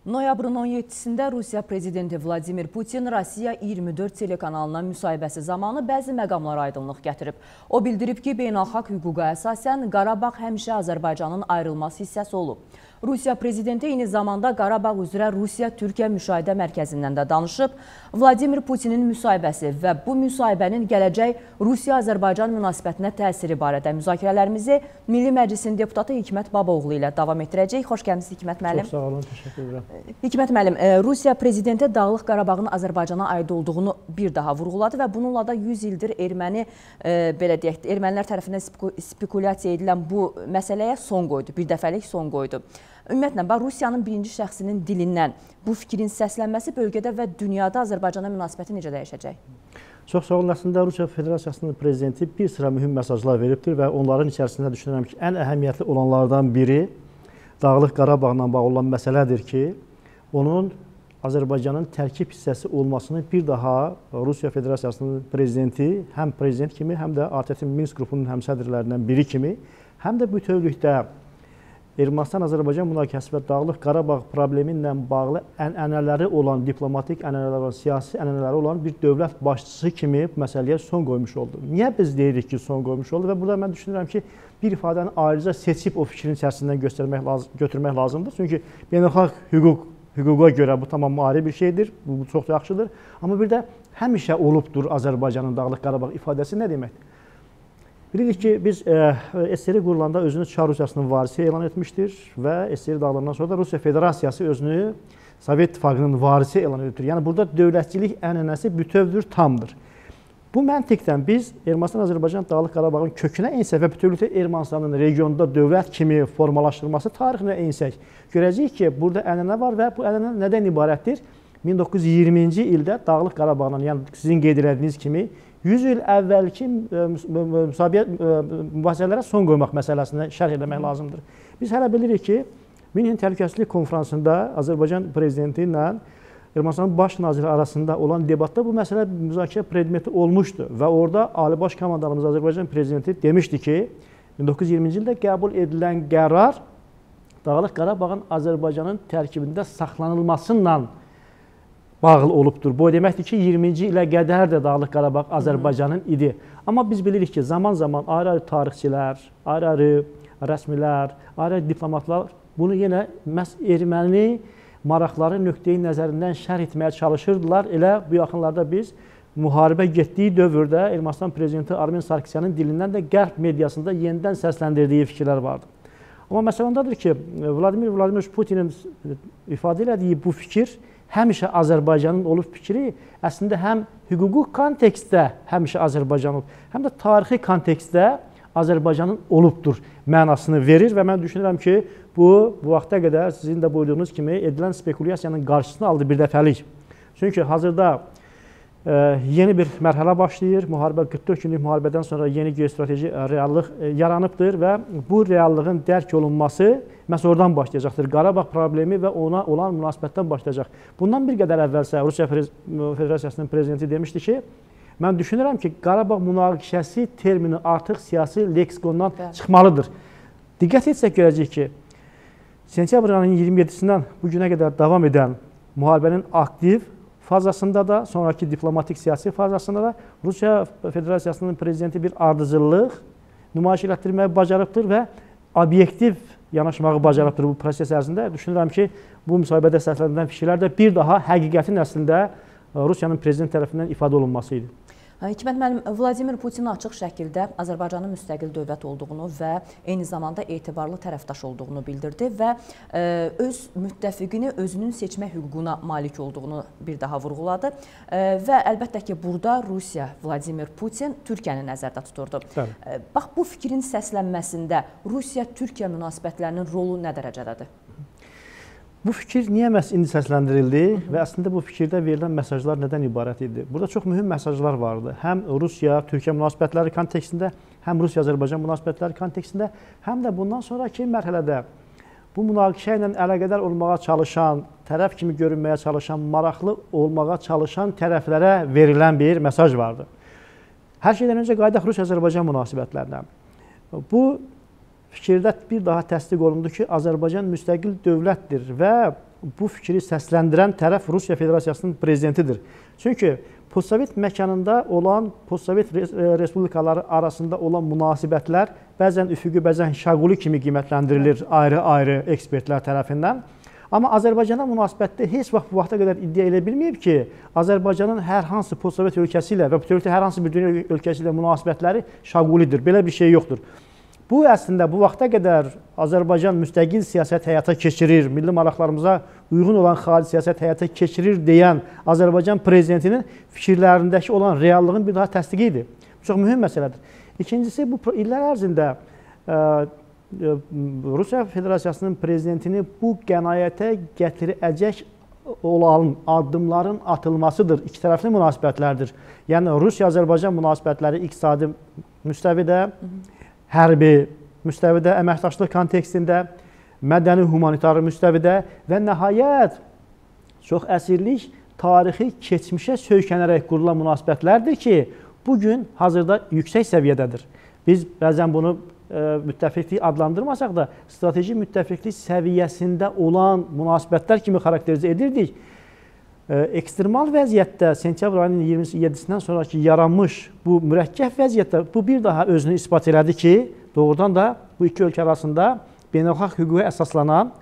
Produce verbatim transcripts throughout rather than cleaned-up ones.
Noyabrın on yeddisində Rusiya prezidenti Vladimir Putin Rusiya iyirmi dörd telekanalına müsahibəsi zamanı bəzi məqamlara aydınlıq gətirib. O bildirib ki, beynəlxalq hüquqa əsasən Qarabağ həmişə Azərbaycanın ayrılmaz hissəsi olub. Rusiya prezidenti eyni zamanda Qarabağ üzrə Rusiya-Türkiyə müşahidə mərkəzindən də danışıb. Vladimir Putinin müsahibəsi və bu müsahibənin gələcək Rusiya-Azərbaycan münasibətinə təsiri barədə müzakirələrimizi Milli Məclisin deputatı Hikmət Babaoğlu ilə davam etdirəcək. Xoş gəlmişsiniz Hikmət müəllim. Çox sağ olun, təşəkkür edirəm. Hikmət müəllim, Rusiya prezidenti Dağlıq Qarabağın Azərbaycana aid olduğunu bir daha vurğuladı və bununla da yüz ildir erməni, belə deyək, ermənilər tərəfindən spekulyasiya edilən bu məsələyə son qoydu, bir dəfəlik son qoydu. Ümumiyyətlə, Rusiyanın birinci şəxsinin dilindən bu fikrin səslənməsi bölgədə və dünyada Azərbaycana münasibəti necə dəyişəcək? Çox sağ olun, əslində Rusiya Federasiyasının prezidenti bir sıra mühüm mesajlar veribdir və onların içərisində düşünürəm ki, ən əhəmiyyətli olanlardan biri Dağlıq Qarabağla bağlı olan məsələdir ki, onun Azərbaycanın tərkib hissəsi olmasını bir daha Rusiya Federasiyasının prezidenti, həm prezident kimi, həm də A T T Minsk qrupunun həmsədrlərindən biri kimi, həm də bütövlükdə Ermənistan-Azərbaycan münaqişəsi və Dağlıq Qarabağ problemi ilə bağlı ənənələri olan, diplomatik ənənələri olan, siyasi ənənələri olan bir dövlət başçısı kimi bu məsələyə son qoymuş oldu. Niyə biz deyirik ki, son qoymuş oldu? Və burada mən düşünürəm ki, bir ifadəni ayrıca seçib o fikrin içərisindən göstərmək lazım, götürmək lazımdır. Çünki beynəlxalq hüquq, hüquqa görə bu tamam ayrı bir şeydir, bu çox yaxşıdır. Amma bir də həmişə olubdur Azərbaycanın Dağlıq Qarabağ ifadəsi nə deməkdir? Bilirik ki, biz S S R qurulanda özünü Çar Rusiyasının varisi elan etmişdir və S S R dağılandan sonra da Rusiya Federasiyası özünü Sovet İttifaqının varisi elan etmişdir. Yəni, burada dövlətçilik ənənəsi bütövdür, tamdır. Bu məntiqdən biz Ermənistan-Azərbaycan Dağlıq Qarabağın kökünə insək və bütövlükdə Ermənistanın regionda dövlət kimi formalaşdırılması tarixinə insək, görəcəyik ki, burada ənənə var və bu ənənə nədən ibarətdir? min doqquz yüz iyirminci ildə Dağlıq Qarabağla, yəni sizin qeyd etdiyiniz kimi, yüz il əvvəlki mübahisələrə son qoymaq məsələsində şərh etmək lazımdır. Biz hələ bilirik ki, Münhen Təhlükəsizlik Konfransında Azərbaycan prezidenti ilə Ermənistanın baş naziri arasında olan debatda bu məsələ müzakirə predmeti olmuşdu və orada Ali Baş Komandanımız Azərbaycan prezidenti demişdi ki, min doqquz yüz iyirminci ildə qəbul edilən qərar Dağlıq Qarabağın Azərbaycanın tərkibində saxlanılmasıyla bağlı olubdur. Bu deməkdir ki, iyirminci ilə qədər də Dağlıq Qarabağ Azərbaycanın idi. Amma biz bilirik ki, zaman-zaman ayrı-ayrı tarixçilər, ayrı-ayrı rəsmilər, ayrı-ayrı diplomatlar bunu yenə məhz erməni maraqları nöqteyi nəzərindən şərh etməyə çalışırdılar. Elə bu yaxınlarda biz müharibə getdiyi dövrdə Ermənistan prezidenti Armen Sarkisyanın dilindən də qərb mediasında yenidən səsləndirdiyi fikirlər vardı. Amma məsələ ondadır ki, Vladimir Vladimirovич Putinin ifadə elədiyi bu fikir həmişə Azərbaycanın olub fikri əslində həm hüquqi kontekstdə həmişə Azərbaycan olub, həm də tarixi kontekstdə Azərbaycanın olubdur mənasını verir və mən düşünürəm ki, bu, bu vaxta qədər sizin də buyurduğunuz kimi edilən spekulyasiyanın qarşısını aldı bir dəfəlik. Çünki hazırda e, yeni bir mərhələ başlayır, müharibə qırx dörd günlük müharibədən sonra yeni geostrateji reallıq e, yaranıbdır və bu reallığın dərk olunması məhz oradan başlayacaqdır. Qarabağ problemi və ona olan münasibətdən başlayacaq. Bundan bir qədər əvvəlsə Rusiya Federasiyasının prezidenti demişdi ki, mən düşünürəm ki, Qarabağ münaqişəsi termini artıq siyasi leksikondan çıxmalıdır. Diqqət etsək görəcəyik ki, sentyabr ayının iyirmi yeddisindən bu günə qədər davam edən müharibənin aktiv fazasında da, sonraki diplomatik siyasi fazasında da Rusiya Federasiyasının prezidenti bir ardıcıllıq nümayiş etdirməyi bacarıbdır və obyektiv yanaşmağı bacarıbdır bu proses ərzində. Düşünürəm ki, bu müsahibədə səsləndirilən fikirlər də bir daha həqiqətin əslində Rusiyanın prezident tərəfindən ifadə olunması idi. Hikmət müəllim, Vladimir Putin açıq şəkildə Azərbaycanın müstəqil dövlət olduğunu və eyni zamanda etibarlı tərəfdaş olduğunu bildirdi və öz müttəfiqini özünün seçmə hüququna malik olduğunu bir daha vurğuladı və əlbəttə ki, burada Rusiya, Vladimir Putin Türkiyəni nəzərdə tuturdu. Bəli. Bax, bu fikrin səslənməsində Rusiya-Türkiyə münasibətlərinin rolu nə dərəcədədir? Bu fikir niyə məhz indi səsləndirildi və əslində bu fikirdə verilən mesajlar nədən ibarət idi? Burada çox mühüm mesajlar vardı. Həm Rusiya-Türkiyə münasibətləri kontekstində, həm Rusiya-Azərbaycan münasibətləri kontekstində, həm də bundan sonraki mərhələdə bu münaqişə ilə əlaqədar olmağa çalışan, tərəf kimi görünməyə çalışan, maraqlı olmağa çalışan tərəflərə verilən bir mesaj vardı. Hər şeydən öncə qayıdaq Rusiya-Azərbaycan münasibətlərinə. Bu fikirdə bir daha təsdiq olundu ki, Azərbaycan müstəqil dövlətdir və bu fikri səsləndirən tərəf Rusiya Federasiyasının prezidentidir. Çünki postsovet məkanında olan, postsovet respublikaları arasında olan münasibətlər bəzən üfüqi, bəzən şaquli kimi qiymətləndirilir ayrı-ayrı ekspertlər tərəfindən. Amma Azərbaycana münasibətdə heç vaxt bu vaxta qədər iddia edə bilməyib ki, Azərbaycanın hər hansı postsovet ölkəsi ilə və bütövlükdə hər hansı bir dünya ölkəsi ilə münasibətləri şaqulidir. Belə bir şey yoxdur. Bu əslində bu vaxta qədər Azərbaycan müstəqil siyasət həyata keçirir, milli maraqlarımıza uyğun olan xarici siyasət həyata keçirir deyən Azərbaycan prezidentinin fikirlərindəki olan reallığın bir daha təsdiqi idi. Bu çox mühüm məsələdir. İkincisi, bu illər ərzində ə, Rusiya Federasiyasının prezidentini bu qənaətə gətirəcək olan addımların atılmasıdır, iki tərəfli münasibətlərdir. Yəni, Rusiya-Azərbaycan münasibətləri iqtisadi müstəvidə, hərbi müstəvidə, əməkdaşlıq kontekstində, mədəni humanitar müstəvidə və nəhayət çox əsirlik tarixi keçmişə söykənərək qurulan münasibətlərdir ki, bugün hazırda yüksək səviyyədədir. Biz bəzən bunu müttəfiqlik adlandırmasaq da, strateji müttəfiqlik səviyyəsində olan münasibətlər kimi xarakterizə edirdik. Ekstremal vəziyyətdə sentyabr ayının iyirmi yeddisindən sonraki yaranmış bu mürəkkəb vəziyyətdə bu bir daha özünü isbat elədi ki, doğrudan da bu iki ölkə arasında beynəlxalq hüquqa əsaslanan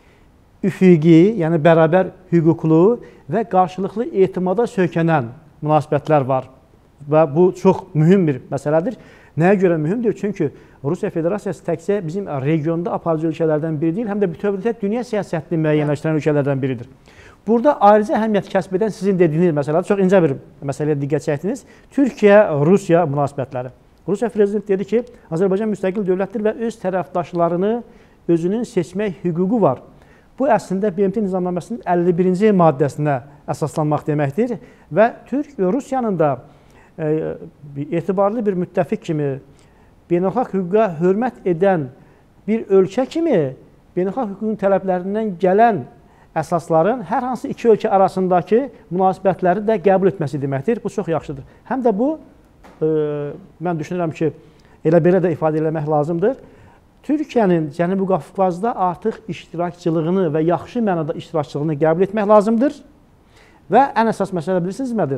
üfüqi, yəni bərabər hüquqlu və qarşılıqlı etimada söykənən münasibətlər var. Və bu çox mühüm bir məsələdir. Nəyə görə mühümdür? Çünki Rusiya Federasiyası təkcə bizim regionda aparıcı ölkələrdən biri deyil, həm də bütövlükdə dünya siyasətini müəyyənləşdirən ölkələrdən biridir. Burada ayrıca əhəmiyyət kəsb edən sizin dediyiniz məsələdir, çox incə bir məsələyə diqqət çəkdiniz. Türkiyə-Rusiya münasibətləri. Rusiya prezidenti dedi ki, Azərbaycan müstəqil dövlətdir və öz tərəfdaşlarını özünün seçmək hüququ var. Bu əslində B M T nizamnaməsinin əlli birinci maddəsinə əsaslanmaq deməkdir və Türk-Rusiyanın da e, etibarlı bir müttəfiq kimi, beynəlxalq hüquqa hörmət edən bir ölkə kimi beynəlxalq hüququn tələblərindən gələn əsasların hər hansı iki ölkə arasındakı münasibətləri də qəbul etməsi deməkdir. Bu çox yaxşıdır. Həm də bu, e, mən düşünürəm ki, elə belə də ifadə eləmək lazımdır. Türkiyənin Cənubi Qafqazda artıq iştirakçılığını və yaxşı mənada iştirakçılığını qəbul etmək lazımdır. Və ən əsas məsələ bilirsiniz nədir?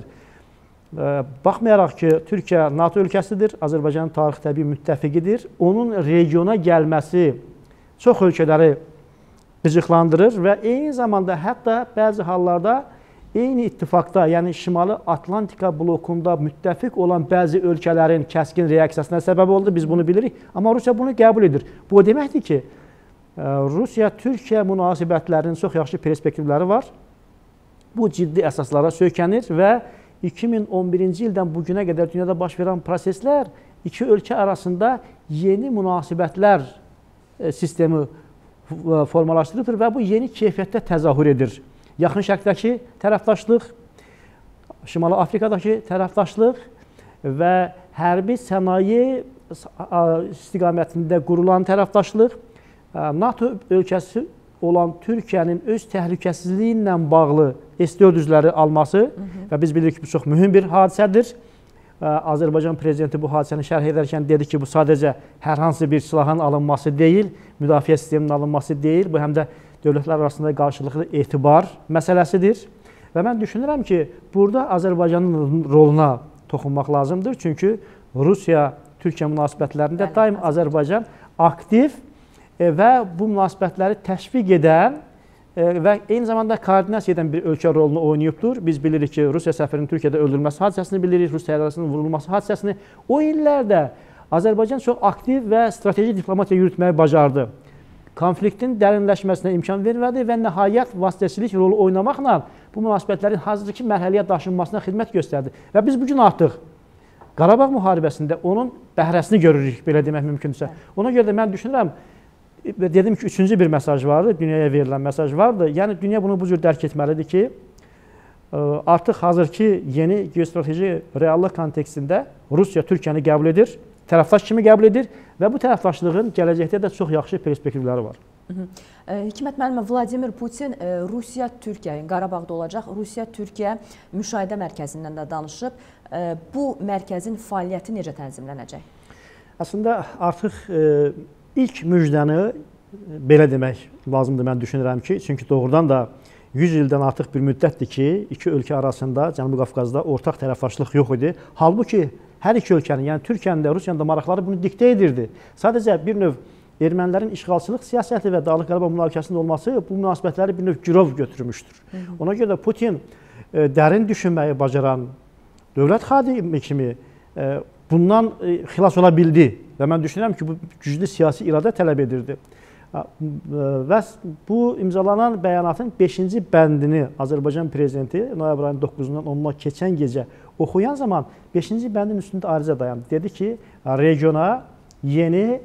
E, baxmayaraq ki, Türkiyə NATO ölkəsidir, Azərbaycanın tarix təbii müttəfiqidir. Onun regiona gəlməsi çox ölkələri qıcıqlandırır və eyni zamanda hətta bəzi hallarda eyni ittifaqda, yəni Şimali Atlantika blokunda müttəfiq olan bəzi ölkələrin kəskin reaksiyasına səbəb oldu, biz bunu bilirik. Amma Rusiya bunu qəbul edir. Bu o deməkdir ki, Rusiya-Türkiyə münasibətlərinin çox yaxşı perspektivləri var. Bu ciddi əsaslara söykənir və iki min on birinci ildən bugünə qədər dünyada baş verən proseslər iki ölkə arasında yeni münasibətlər sistemi formalaşdırılır və bu yeni keyfiyyətdə təzahür edir. Yaxın Şərqdəki tərəfdaşlıq, Şimali Afrikadakı tərəfdaşlıq və hərbi sənaye istiqamətində qurulan tərəfdaşlıq, NATO ölkəsi olan Türkiyənin öz təhlükəsizliyi ilə bağlı S dörd yüzləri alması hı -hı. və biz bilirik ki, bu çox mühüm bir hadisədir. Azərbaycan prezidenti bu hadisəni şərh edərkən dedi ki, bu sadəcə hər hansı bir silahın alınması deyil, müdafiə sisteminin alınması deyil, bu həm də dövlətlər arasında qarşılıqlı etibar məsələsidir. Və mən düşünürəm ki, burada Azərbaycanın roluna toxunmaq lazımdır. Çünki Rusiya-Türkiyə münasibətlərində daim Azərbaycan aktiv və bu münasibətləri təşviq edən və eyni zamanda koordinasiya edən bir ölkə rolunu oynayıbdır. Biz bilirik ki, Rusiya səfirinin Türkiyədə öldürülməsi hadisəsini bilirik, Rusiya ərazisinin vurulması hadisəsini. O illərdə Azərbaycan çox aktiv və strateji diplomatiya yürütməyi bacardı. Konfliktin dərinləşməsinə imkan vermədi və nəhayət vasitəçilik rolu oynamaqla bu münasibətlərin hazırki mərhələyə daşınmasına xidmət göstərdi. Və biz bugün artıq Qarabağ müharibəsində onun bəhrəsini görürük, belə demək mümkündürsə. Ona görə də mən düşünürəm, dedim ki, üçüncü bir mesaj vardı, dünyaya verilən mesaj vardı. Yəni, dünya bunu bu cür dərk etməlidir ki, artıq hazırki yeni geostrateji reallıq kontekstində Rusiya Türkiyəni qəbul edir, tərəfdaş kimi qəbul edir və bu tərəfdaşlığın gələcəkdə də çox yaxşı perspektivləri var. Hikmət müəllimə, Vladimir Putin Rusiya-Türkiyə, Qarabağda olacaq, Rusiya-Türkiyə müşahidə mərkəzindən də danışıb. Bu mərkəzin fəaliyyəti necə tənzimlənəcək? Əslində, artıq ilk müjdəni belə demək lazımdır, mən düşünürəm ki, çünki doğrudan da yüz ildən artıq bir müddətdir ki, iki ölkə arasında Cənubi Qafqazda ortaq tərəfdaşlıq yox idi. Halbuki hər iki ölkənin, yəni Türkiyənin də, Rusiyanın da maraqları bunu diktə edirdi. Sadəcə bir növ ermənilərin işğalçılıq siyasəti və Dağlıq Qarabağ münaqişəsinin olması bu münasibətləri bir növ girov götürmüşdür. Hı -hı. Ona görə də Putin e, dərin düşünməyi bacaran dövlət xadimi kimi e, bundan e, xilas ola bildi və mən düşünürəm ki, bu güclü siyasi iradə tələb edirdi. Və bu imzalanan bəyanatın beşinci bəndini Azərbaycan prezidenti noyabr ayının doqquzundan onuna keçən gecə oxuyan zaman beşinci bəndin üstündə ayrıca dayandı. Dedi ki, regiona yeni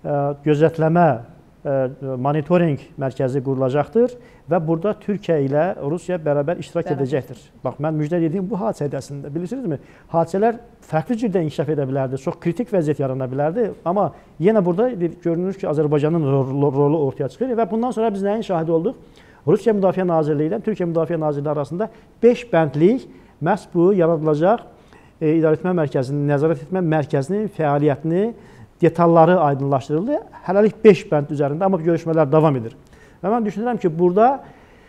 gözətləmə monitoring mərkəzi qurulacaqdır və burada Türkiyə ilə Rusiya bərabər iştirak Bərabər. edəcəkdir. Bax, mən müjdə dediyim bu hadisə əslində. Bilirsinizmi? Hadisələr fərqli cürdə inkişaf edə bilərdi, çox kritik vəziyyət yarana bilərdi. Amma yenə burada görünür ki, Azərbaycanın rolu ortaya çıxır və bundan sonra biz nəyin şahidi olduq? Rusiya Müdafiə Nazirliyi ilə Türkiyə Müdafiə Nazirliyi arasında beş bəndlik məhz bu yaradılacaq e, idarəetmə mərkəzinin, nəzarət etmə mərkəzinin fəaliyyətini, detalları aydınlaşdırıldı. Hələlik beş bənd üzərində, amma görüşmələr davam edir. Və mən düşünürəm ki, burada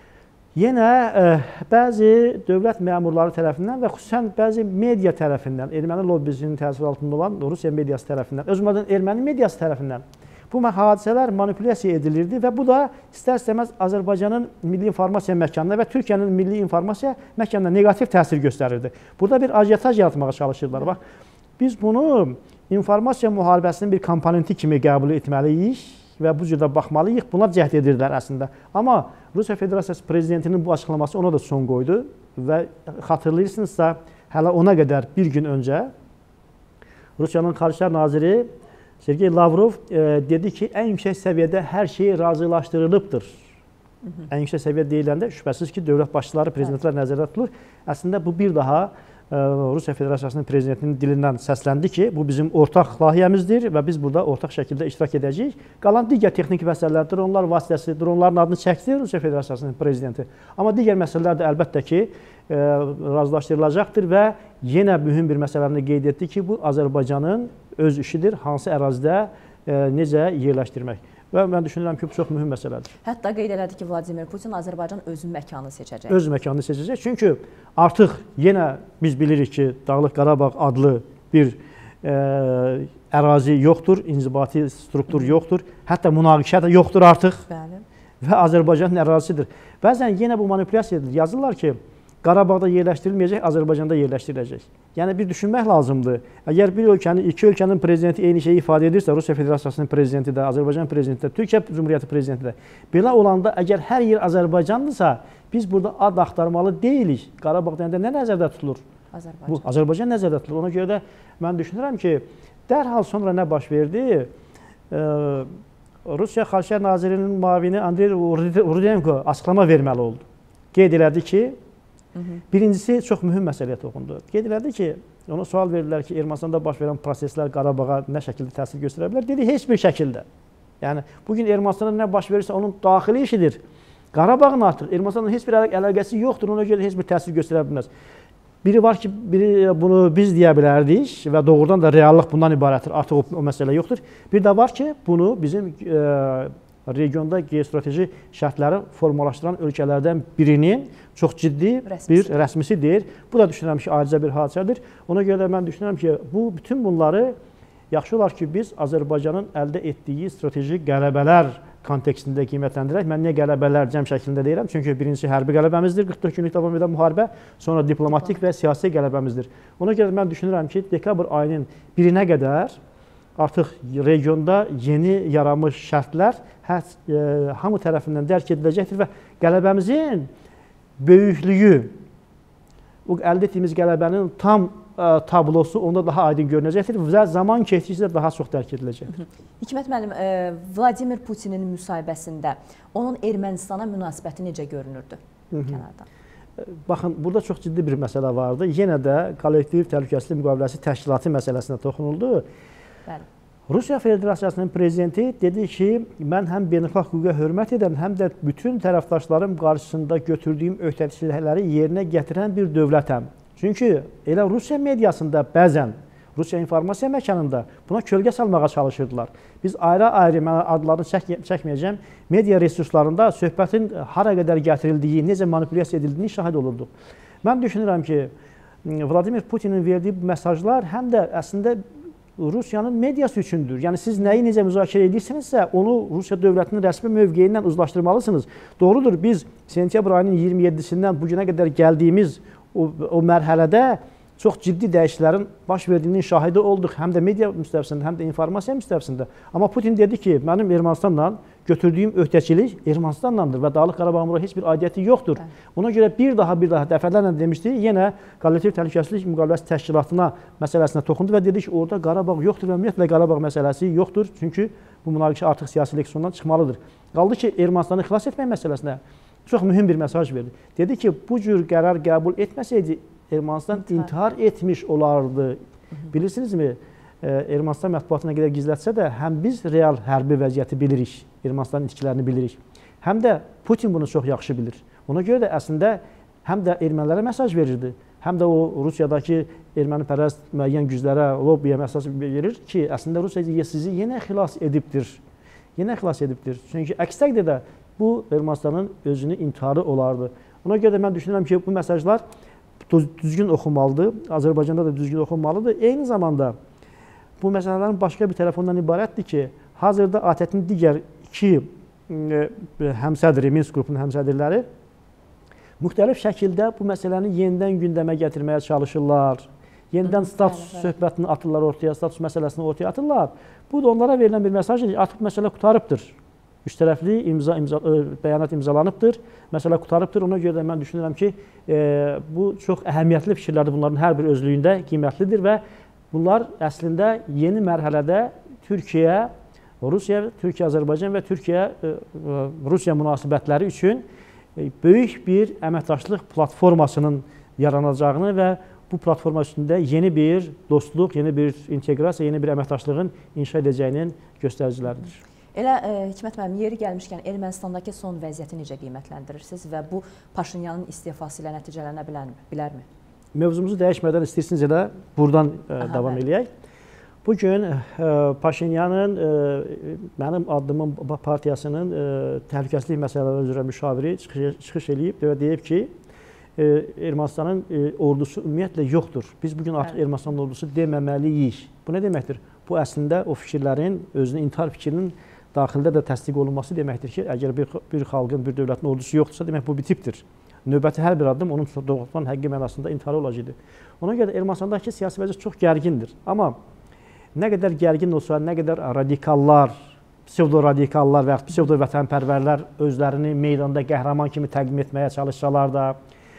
yenə e, bəzi dövlət məmurları tərəfindən və xüsusən bəzi media tərəfindən, erməni lobbisinin təsiri altında olan Rusiya mediası tərəfindən, özümüzdən erməni mediası tərəfindən bu hadisələr manipulyasiya edilirdi və bu da istər-istəməz Azərbaycanın Milli İnformasiya Məkanına və Türkiyənin Milli İnformasiya Məkanına neqativ təsir göstərirdi. Burada bir ajitaj yaratmağa çalışırlar. Bax, biz bunu informasiya müharibəsinin bir komponenti kimi qəbul etməliyik və bu cürdə baxmalıyıq. Buna cəhd edirlər əslində. Amma Rusiya Federasiyası prezidentinin bu açıqlaması ona da son qoydu və xatırlayırsınızsa, hələ ona qədər bir gün öncə Rusiyanın Xarici Naziri Sergey Lavrov e, dedi ki, ən yüksək səviyyədə hər şey razılaşdırılıbdır. Hı -hı. Ən yüksək səviyyə deyiləndə şübhəsiz ki, dövlət başçıları, prezidentlər nəzərdə tutulur. Əslində bu bir daha Rusiya Federasiyasının prezidentinin dilindən səsləndi ki, bu bizim ortaq layihəmizdir və biz burada ortaq şəkildə iştirak edəcəyik. Qalan digər texniki məsələlər, dronlar vasitəsi, dronların adını çəkdi Rusiya Federasiyasının prezidenti. Amma digər məsələlər də əlbəttə ki, e, razılaşdırılacaqdır və yenə mühüm bir məsələni qeyd etdi ki, bu Azərbaycanın öz işidir, hansı ərazidə e, necə yerləşdirmək. Və mən düşünürəm ki, bu çox mühüm məsələdir. Hətta qeyd elədi ki, Vladimir Putin Azərbaycan özü məkanı seçəcək. Öz məkanını seçəcək. Çünki artıq yenə biz bilirik ki, Dağlıq Qarabağ adlı bir e, ərazi yoxdur, inzibati struktur yoxdur. Hətta münaqişə də yoxdur artıq. Bəli. Və Azərbaycanın ərazisidir. Bəzən yenə bu manipulyasiya edilir. Yazırlar ki, Qarabağda yerləşdirilməyəcək, Azərbaycanda yerləşdiriləcək. Yəni bir düşünmək lazımdır. Əgər bir ölkənin, iki ölkənin prezidenti eyni şeyi ifadə edirsə, Rusiya Federasiyasının prezidenti də, Azərbaycan prezidenti də, Türkiyə Cümhuriyyəti prezidenti də, belə olanda əgər hər yer Azərbaycandırsa, biz burada ad axtarmalı deyilik. Qarabağ deyəndə nə nəzərdə tutulur? Azərbaycan. Bu Azərbaycan nəzərdə tutulur. Ona görə də mən düşünürəm ki, dərhal sonra nə baş verdi? Ee, Rusiya Xarici Nazirinin müavini Andrey Rudenko açıqlama verməli oldu. Qeyd elədi ki, birincisi çox mühüm məsələyə toxundu. Qeyd elədi ki, ona sual verdilər ki, Ermənistanda baş verən proseslər Qarabağa nə şəkildə təsir göstərə bilər? Dedi, heç bir şəkildə. Yəni, bugün Ermənistanda nə baş verirsə, onun daxili işidir. Qarabağın artıq Ermənistanla heç bir əlaqəsi yoxdur, ona görə heç bir təsir göstərə bilməz. Biri var ki, biri bunu biz deyə bilərdik və doğrudan da reallıq bundan ibarətdir. Artıq o, o məsələ yoxdur. Bir də var ki, bunu bizim e, regionda geostrateji şərtləri formalaşdıran ölkələrdən birinin çox ciddi rəsmisi. bir rəsmisidir. Bu da düşünürəm ki, ayrıca bir hadisədir. Ona görə də mən düşünürəm ki, bu bütün bunları yaxşı olar ki, biz Azərbaycanın əldə etdiyi strateji qələbələr kontekstində qiymətləndirək. Mən niyə qələbələr cəm şəklində deyirəm? Çünki birincisi hərbi qələbəmizdir, qırx dörd günlük davam edən müharibə, sonra diplomatik və siyasi qələbəmizdir. Ona görə mən düşünürəm ki, dekabr ayının birinə qədər artıq regionda yeni yaranmış şərtlər hər, e, hamı tərəfindən dərk ediləcəkdir və qələbəmizin böyüklüyü, o əldə etdiyimiz qələbənin tam e, tablosu onda daha aydın görünəcəkdir və zaman keçdikcə daha çox dərk ediləcəkdir. Hikmət müəllim, e, Vladimir Putinin müsahibəsində onun Ermənistana münasibəti necə görünürdü kənardan? Baxın, burada çox ciddi bir məsələ vardı. Yenə də kollektiv təhlükəsizlik müqaviləsi təşkilatı məsələsinə toxunuldu. Bəli. Rusiya Federasiyasının prezidenti dedi ki, mən həm beynəlxalq hüquqa hörmət edən, həm də bütün tərəfdaşlarım qarşısında götürdüyüm öhdəlikləri yerinə gətirən bir dövlətəm. Çünki elə Rusiya mediasında bəzən Rusiya informasiya məkanında buna kölgə salmağa çalışırdılar. Biz ayrı-ayrı, mən adlarını çək çəkməyəcəm, media resurslarında söhbətin hara qədər gətirildiyi, necə manipulyasiya edildiyini şahid olurduq. Mən düşünürəm ki, Vladimir Putinin verdiyi bu mesajlar həm də əslində Rusiyanın mediası üçündür. Yəni siz nəyi necə müzakirə edirsinizsə, onu Rusiya dövlətinin rəsmi mövqeyindən uzlaşdırmalısınız. Doğrudur, biz sentyabr ayının iyirmi yeddisindən bu günə qədər gəldiyimiz o, o mərhələdə çox ciddi dəyişikliklərin baş verdiyinin şahidi olduq. Həm də media müstəvisində, həm də informasiya müstəvisində. Amma Putin dedi ki, mənim Ermənistanla götürdüyüm öhdəçilik Ermənistanlandır və Dağlıq Qarabağın heç bir aidiyyəti yoxdur. Ona görə bir daha bir daha dəfələrlə demişdi, yenə kollektiv təhlükəsizlik müqaviləsi təşkilatına məsələsinə toxundu və dedi ki, orada Qarabağ yoxdur və ümumiyyətlə Qarabağ məsələsi yoxdur. Çünki bu münaqişə artıq siyasi leksiyondan çıxmalıdır. Qaldı ki, Ermənistanı xilas etmək məsələsinə çox mühüm bir mesaj verdi. Dedi ki, bu cür qərar qəbul etməsəydi, Ermənistan intihar etmiş olardı. Bilirsinizmi, Ermənistan mətbuatına qədər gizlətsə də, həm biz real hərbi vəziyyəti bilirik, Ermənistanın itkilərini bilirik, həm də Putin bunu çox yaxşı bilir. Ona görə də əslində həm də ermənilərə mesaj verirdi, həm də o Rusiyadakı ermənipərəst müəyyən güclərə, lobbiyə mesaj verir ki, əslində Rusiya sizi yenə xilas edibdir. Yenə xilas edibdir. Çünki əks təqdirdə bu Ermənistanın özünü intiharı olardı. Ona görə də mən düşünürəm ki, bu mesajlar düzgün oxunmalıdır, Azərbaycanda da düzgün oxunmalıdır. Eyni zamanda bu məsələlərin başqa bir tərəfindən ibarətdir ki, hazırda A T T-nin digər iki həmsədri, Minsk qrupunun həmsədrləri müxtəlif şəkildə bu məsələni yenidən gündəmə gətirməyə çalışırlar. Yenidən status söhbətini atırlar ortaya, status məsələsini ortaya atırlar. Bu da onlara verilən bir mesajdır ki, artıq məsələ qutarıbdır. Üç tərəfli imza, imza, bəyanat imzalanıbdır, məsələ qutarıbdır. Ona görə də mən düşünürəm ki, e, bu çox əhəmiyyətli fikirlərdir. Bunların hər bir özlüyündə qiymətlidir və bunlar əslində yeni mərhələdə Türkiyə, Rusiya, Türkiyə-Azərbaycan və Türkiyə-Rusiya münasibətləri üçün böyük bir əməkdaşlıq platformasının yaranacağını və bu platforma üstündə yeni bir dostluq, yeni bir inteqrasiya, yeni bir əməkdaşlığın inşa edəcəyinin göstəriciləridir. Elə e, Hikmət müəllim, yeri gəlmişkən Ermənistandakı son vəziyyəti necə qiymətləndirirsiniz və bu Paşinyanın istifası ilə nəticələnə bilərmi? Mövzumuzu dəyişmədən istəyirsiniz elə buradan e, Aha, davam bəli. eləyək. Bugün e, Paşinyanın, e, mənim addımın partiyasının e, təhlükəsizlik məsələləri üzrə müşaviri çıxış, çıxış eləyib və deyib ki, e, Ermənistanın e, ordusu ümumiyyətlə yoxdur. Biz bugün artıq Bəli. Ermənistan ordusu deməməliyik. Bu nə deməkdir? Bu əslində o fikirlərin, özünün intihar fikrinin daxildə də təsdiq olunması deməkdir ki, əgər bir, bir xalqın, bir dövlətin ordusu yoxdursa, demək bu bitibdir. Növbəti hər bir addım onun doğrudan həqiqi mənasında intihar olacaqdır. Ona görə Ermənistandakı siyasi vəziyyət çox gərgindir. Amma nə qədər gərgin olsa, nə qədər radikallar, psevdo-radikallar və ya psevdo-vətənpərvərlər özlərini meydanda qəhrəman kimi təqdim etməyə çalışsalar da,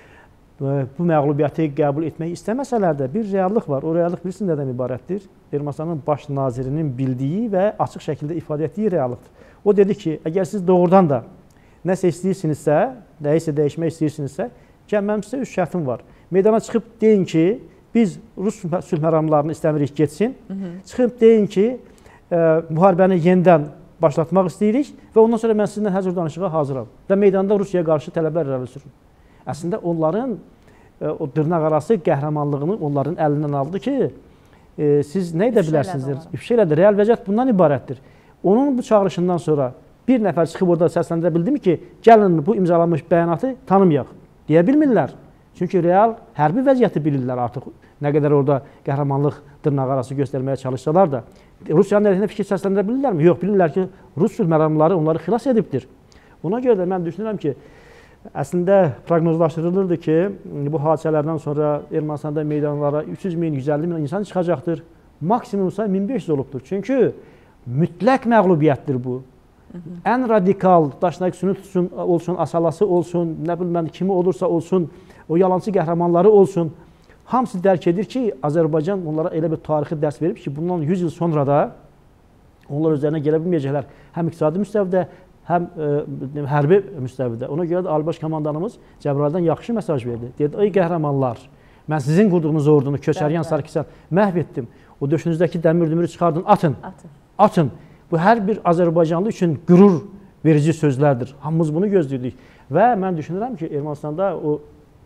bu məğlubiyyəti qəbul etmək istəməsələr də bir reallıq var. O reallıq bilirsiniz nədən ibarətdir? Ermənistanın baş nazirinin bildiyi və açıq şəkildə ifadə etdiyi reallıqdır. O dedi ki, əgər siz doğrudan da nəsə istəyirsinizsə, nəyisə dəyişmək istəyirsinizsə, gəl mənim sizə üç şərtim var. Meydana çıxıb deyin ki, biz Rus sülh məramlarını istəmirik getsin. Hı -hı. Çıxıb deyin ki, e, müharibəni yenidən başlatmaq istəyirik və ondan sonra mən sizinlə hər cür danışığa hazıram. Və meydanda Rusiyaya qarşı tələblər irəli sürün. Əslində onların e, o dırnaq arası qəhrəmanlığını onların əlindən aldı ki, e, siz nə edə bilərsiniz? İfşa elədi. Real vəziyyət bundan ibarətdir. Onun bu çağırışından sonra bir nəfər çıxıb orada səsləndirə bildi mi ki, gəlin bu imzalanmış bəyanatı tanımayaq, deyə bilmirlər. Çünki real hərbi vəziyyəti bilirlər artıq. Nə qədər orada qəhrəmanlıq dırnaq arası göstərməyə çalışsalar da. Rusiyanın əleyhinə fikir səsləndirə bilirlərmi? Yox, bilirlər ki, Rus sülh məramları onları xilas edibdir. Ona görə də mən düşünürəm ki, əslində proqnozlaşdırılırdı ki, bu hadisələrdən sonra Ermənistanda meydanlara üç yüz min, yüz əlli min insan çıxacaqdır. Maksimumsa min beş yüz olubdur. Çünki mütləq məğlubiyyətdir bu. Hı -hı. Ən radikal, daşına üstünü tutsun, olsun, asalası olsun, nə bilim mən kimi olursa olsun, o yalancı qəhrəmanları olsun. Hamısı dərk edir ki, Azərbaycan onlara elə bir tarixi dərs verib ki, bundan yüz il sonra da onlar özlərinə gələ bilməyəcəklər. Həm iqtisadi müstəvidə, həm e, hərbi müstəvidə. Ona görə də Ali Baş Komandanımız Cəbrayıldan yaxşı mesaj verdi. Dedi, ey qəhrəmanlar, mən sizin qurduğunuz ordunu, Köçəryan, Sarkisyan məhv etdim. O döşünüzdəki dəmir dümürü çıxardın, atın. Atın. Atın. Bu hər bir Azərbaycanlı üçün qürur verici sözlərdir. Hamımız bunu gözləyirdik. Və mən düşünürəm ki, Ermənistanda o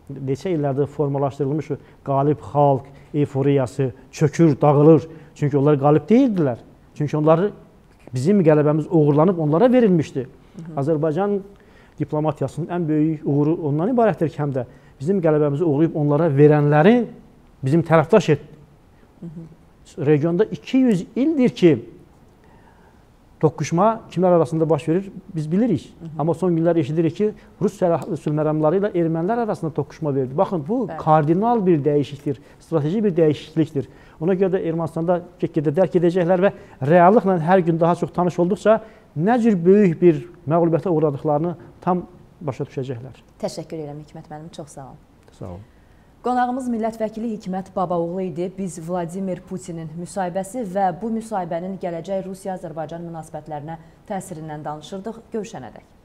neçə illərdir formalaşdırılmış qalib xalq eyforiyası çökür, dağılır. Çünki onlar qalib deyildilər. Çünki onları bizim qələbəmiz uğurlanıb onlara verilmişdi. Hı -hı. Azərbaycan diplomatiyasının ən böyük uğuru ondan ibarətdir ki, həm də bizim qələbəmizi uğurlayıb onlara verənləri bizim tərəfdaş etdi. Hı -hı. Regionda iki yüz ildir ki, toqquşma kimlər arasında baş verir biz bilirik. Hı -hı. Amma son günlər eşidirik ki, Rus sülhməramları ilə ermənilər arasında toqquşma verdi. Baxın, bu Bəli. kardinal bir dəyişiklikdir, strateji bir dəyişiklikdir. Ona görə də Ermənistanda get-gedə dərk edəcəklər və reallıqla hər gün daha çox tanış olduqca nə cür böyük bir məğlubiyyətə uğradıqlarını tam başa düşəcəklər. Təşəkkür edirəm Hikmət müəllim, çox sağ olun. Sağ olun. Qonağımız millət vəkili Hikmət Babaoğlu idi. Biz Vladimir Putinin müsahibəsi və bu müsahibənin gələcək Rusiya-Azərbaycan münasibətlərinə təsirindən danışırdıq. Görüşənədək.